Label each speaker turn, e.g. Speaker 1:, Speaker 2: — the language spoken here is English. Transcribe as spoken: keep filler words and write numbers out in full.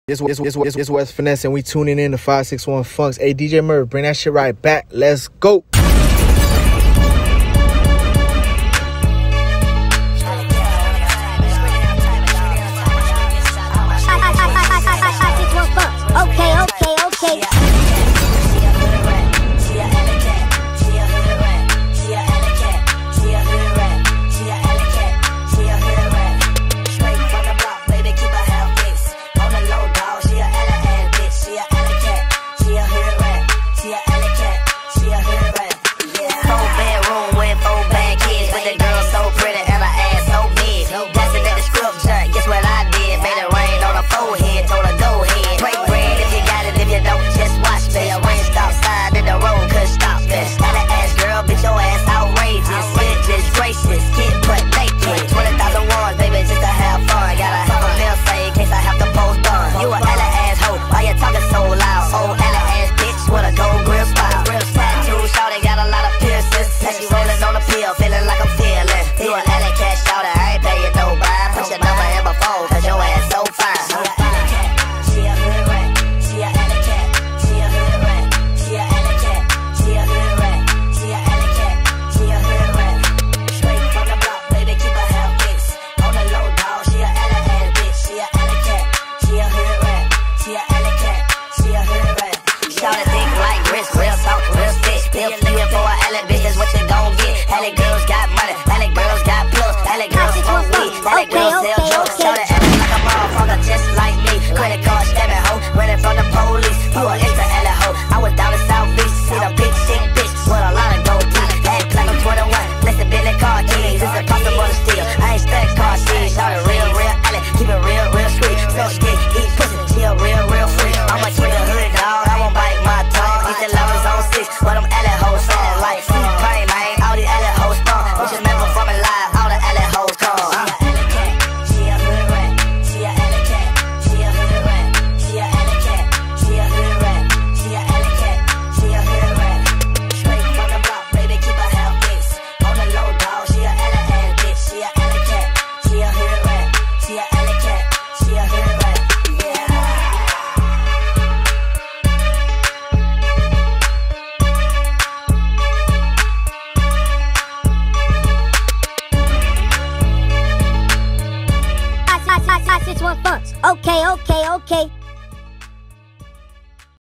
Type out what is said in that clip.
Speaker 1: This this this this this West Finesse, and we tuning in to five six one Funks. Hey, D J Merv, bring that shit right back. Let's go.
Speaker 2: Okay, okay, okay. five six one Funks. Okay, okay, okay.